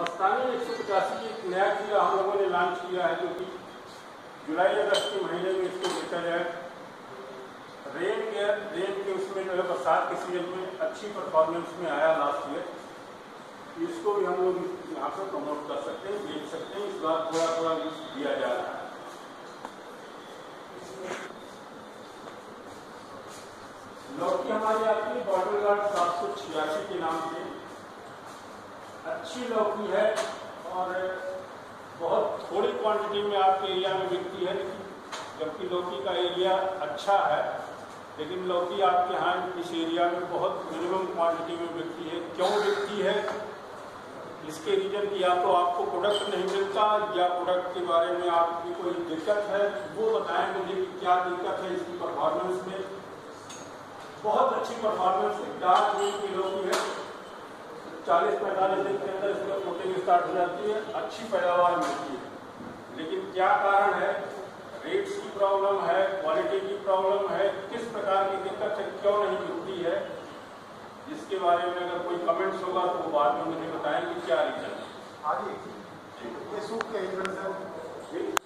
मस्तानी 185 की एक नया खीरा हम लोगों ने लॉन्च किया है, जो कि जुलाई अगस्त के महीने में इसको बेचा जाए। रेन के उसमें जो है बरसात के सीजन में अच्छी परफॉर्मेंस में आया लास्ट ईयर। इसको भी हम लोग यहाँ पर प्रमोट कर सकते हैं, बेच सकते हैं। इस बार थोड़ा थोड़ा दिया जा रहा है। लौकी हमारी आती है बॉटल गार्ड 786 के नाम से। अच्छी लौकी है और बहुत थोड़ी क्वांटिटी में आपके एरिया में बिकती है, जबकि लौकी का एरिया अच्छा है, लेकिन लौकी आपके यहाँ इस एरिया में बहुत मिनिमम क्वांटिटी में बिकती है। क्यों बिकती है? इसके रीजन की या तो आपको प्रोडक्ट नहीं मिलता, या प्रोडक्ट के बारे में आपकी कोई दिक्कत है, वो बताएं मुझे कि क्या दिक्कत है इसकी परफॉर्मेंस में। बहुत अच्छी परफॉर्मेंस डार्क ग्रीन की लौकी है। 40-45 दिन के अंदर इसमें फ्रूटिंग स्टार्ट हो जाती है, अच्छी पैदावार मिलती है। लेकिन क्या कारण है? रेट्स की प्रॉब्लम है, क्वालिटी की प्रॉब्लम है, किस प्रकार की दिक्कत है, क्यों नहीं मिलती है? इसके बारे में अगर कोई कमेंट्स होगा तो बाद में मुझे बताएं कि क्या रीजन है। आगे ये सूख के